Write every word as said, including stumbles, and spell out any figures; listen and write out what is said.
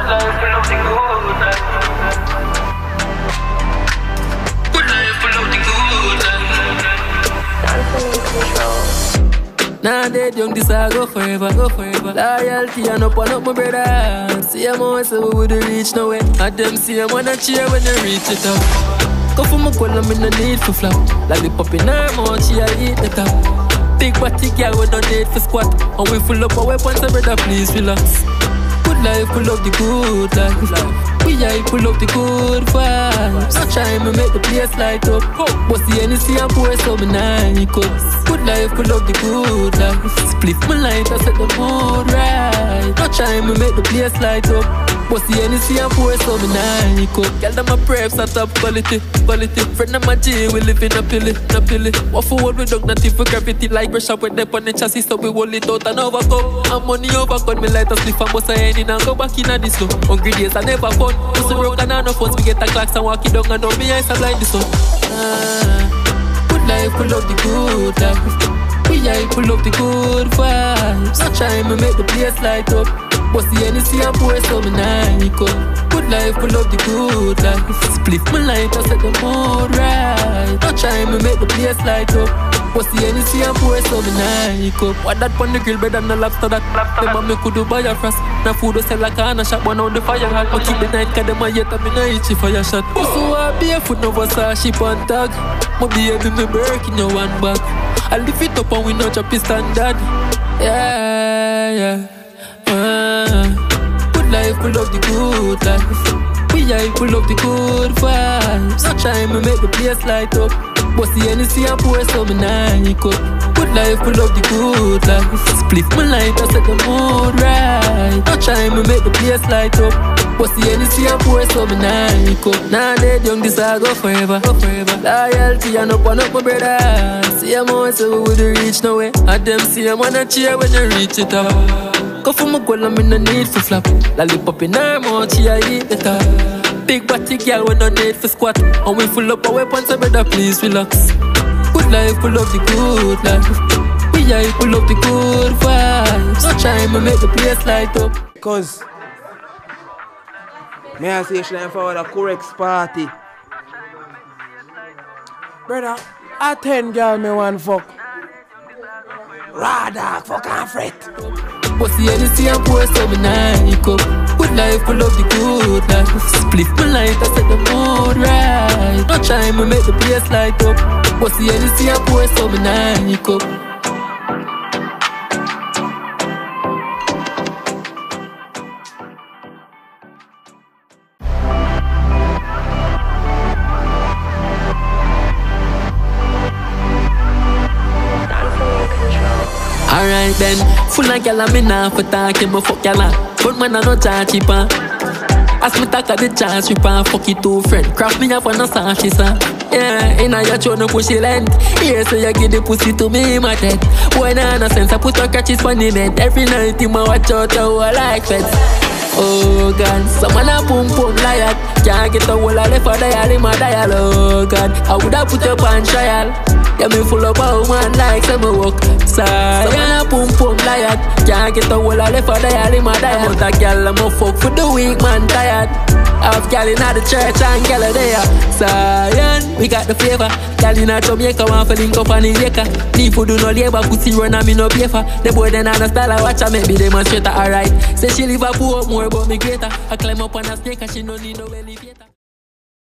life full of the good life. Good life full of the good life. Dancing in control. Nah, dead young, this I go forever, go forever. Loyalty and up and up, my brother. See them all say we wouldn't reach nowhere. And them see them wanna cheer when they reach it up. Go for my call, I'm in the need for flap. Like the puppy in her mouth, she a eat the top. Big body girl, we don't need for squat. And we full up our weapons, so brother, please relax. Good life, full of the good life. We are full of the good vibes. No time to make the place light up. But the N C and pour some nine cups. Good life, full of the good life. Split my light, I set the mood right. No time to make the place light up. But the N C and pour some nine cups. Girl, them a preps at top quality, quality. Friend of my G, we live in a pilly, a pilly. What for what we don't nothing for gravity. Like brush up with them on the chassis, so we hold it out and overcome. And money overcome, me light a spliff and bust a end in and go back in a this slow. Hungry days I never fun. Pussy broke and I no fuss, we get a clocks and walk it down and now me eyes are blind this up. Ah, good life, full of the good life. We are full of the good vibes. No time to make the place light up. But the N C and pour some nine cup. Good life, full of the good life. Split my light, I set the mood right. No time to make the place light up. But the N C and pour some nine cup. What that pon the grill better than the lobster that. Them a me could do buy a frost. Now food we sell like a can shop, one on the fire hot. But keep the night cause them a yet and me no itchy fire shot. So I barefoot no Versace on tag. My baby me Birkin your one bag. I lift it up and we not drop it standard. Yeah, yeah. Uh, good life, full of the good life. We are full of the good vibes. No time to make the place light up. But the N C and pour some nine cup. Good life, full of the good life. Split my light, I set the mood right. No time to make the place light up. But the N C and pour some nine cup. Nah, dead young, this I go forever, go forever. Loyalty and up and up, my brother. See them all say we wouldn't reach nowhere. And them see them wanna cheer when they reach it up. Go for my goal, I'm in the need for flap. Lollipop in her mouth, she a eat the top. Big body girl, we no need for squat. And we full up our weapons, so brother, please relax. Good life, full of the good life. We are full of the good vibes. No time to make the place light up. Cause me I say time for the correct party. Brother, I ten girl me one fuck. Rather fuck and fret. But the N C and pour some nine cup. Good life, full of the good life. Split my light, I set the mood right. No time to make the place light up. But the N C and pour some nine cup. Alright then, full of gyal me nah for talking, but fuck gyal. But man I no charge cheaper. As me talk at the charge cheaper, fuck it two friend. Craft me up on a sashi sir. Yeah, inna your throat no push it length. Here so you give the pussy to me my dead. Boy nah no sense, I put your catches on the bed. Every night you ma watch out how I like feds. Oh God, someone a boom boom like can't get a whole of left for dial in my dial. Oh God, I woulda put up on trial. Yeah, me full up a woman like some walk. Sorry, someone a boom boom like can't get a whole of left for dial in my dial. But a girl I'm a fuck for the weak man tired. Half girl inna the church and girl a there. Zion, we got the flavor. Girl inna Jamaica want to link up on the acre. Need food do no labor, pussy run and me no pay for. The boy then on a style I watch her make me demonstrate her alright. Say she live a poor more but me greater. I climb up on a snake and she no need no elevator.